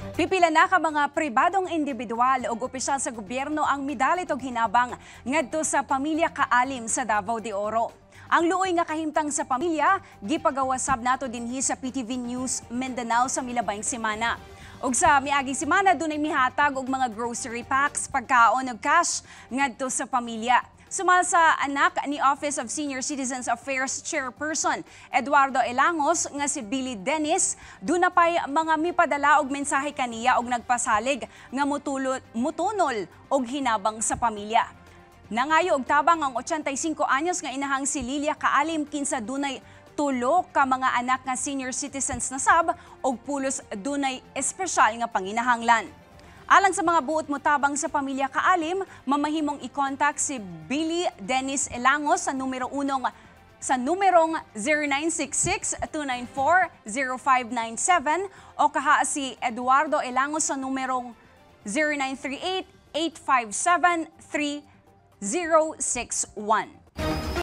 Pipila na ka mga pribadong individual o opisyal sa gobyerno ang midalit og hinabang ngadto sa pamilya Kaalim sa Davao de Oro. Ang luoy nga kahimtang sa pamilya gipagawasab nato dinhi sa PTV News Mindanao sa milabayng semana. Ug sa miaging semana dunay mihatag og mga grocery packs, pagkaon ug cash ngadto sa pamilya. Sumal sa anak ni Office of Senior Citizens Affairs Chairperson Eduardo Elangos nga si Billy Dennis, doon na pa'y mga mipadala og mensahe kaniya og nagpasalig nga mutunol og hinabang sa pamilya. Nangayo og tabang ang 85 anyos nga inahang si Lilia Kaalim kinsa dunay tulo ka mga anak nga senior citizens na sab og pulos dunay espesyal nga panginahanglan. Alang sa mga buot motabang sa pamilya Kaalim, mamahimong i-contact si Billy Dennis Elangos sa numerong 0966-294-0597 o kaha si Eduardo Elangos sa numerong 0938-857-3061.